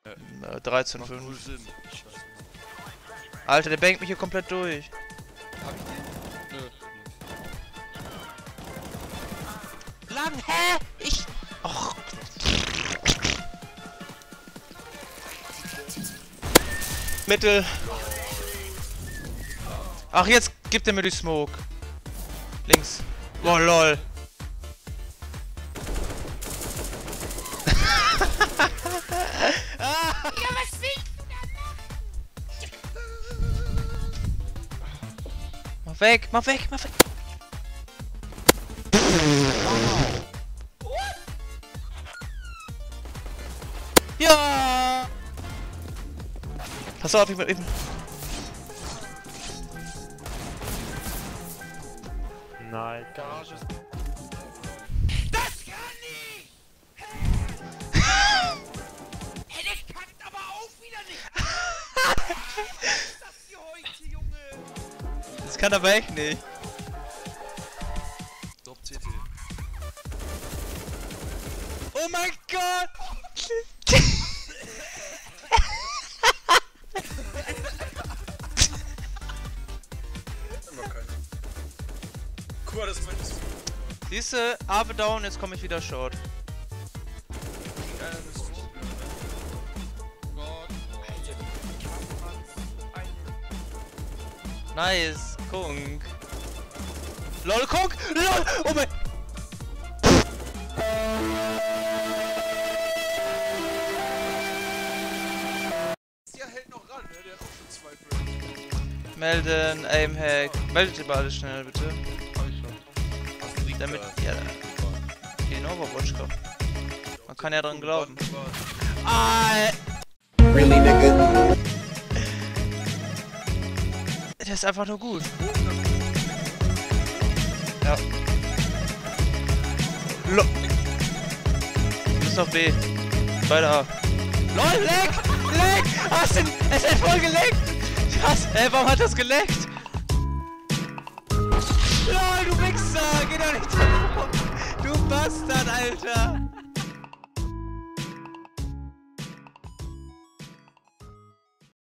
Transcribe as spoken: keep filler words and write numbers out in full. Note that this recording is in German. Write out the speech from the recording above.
Äh, dreizehn Macht fünf. null Sinn. Ich weiß nicht. Alter, der bangt mich hier komplett durch. Hab ich den? Nö. Lang, hä? Ich... Och. Mittel. Ach, jetzt gibt er mir die Smoke. Links. Oh, lol. Ja, was willst du da machen? Mach weg, mach weg, mach weg. Ja! Pass auf, ich bin eben. Nein. Garage. Das kann nicht! Ey, der kackt aber auch wieder nicht! Was ist das hier heute, Junge? Das kann aber echt nicht. Top C T. Oh mein Gott! Immer keine. Guck mal, das ist mein... Siehste, Ave down, jetzt komme ich wieder short. Äh, das ist Gott. Alter, wie kann man ein... Nice, Kunk. LOL, Kunk! LOL! Oh mein... Der hält noch ran, ne? Der hat auch schon zwei Frames. Melden, Aimhack. Meldet ihr beide schnell, bitte. Hab ich schon. Was liegt Damit, da? ja, den Overwatch kommt. Man kann ja dran glauben. Warte. Ah, Really, nigga? der ist einfach nur gut. Ja. Lo Du bist auf B. Beide A. LOL, leck! Leck! Hast den... Es hat voll geleckt! Was? Hä, warum hat das geleckt? LOL, du Wichser! Geh doch nicht drauf! Du Bastard, Alter!